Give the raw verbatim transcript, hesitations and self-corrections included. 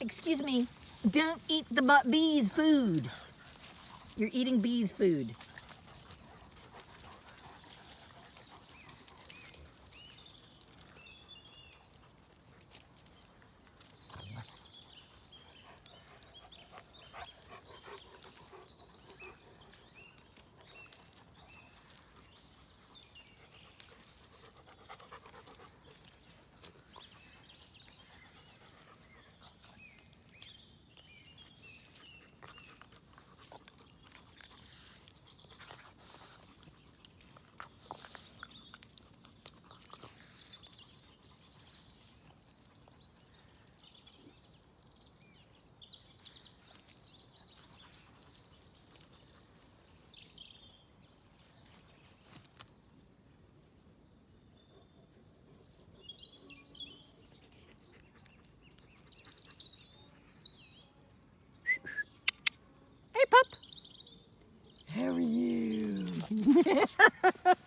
Excuse me, don't eat the bu- bees' food. You're eating bees' food. Hey, pup. How are you?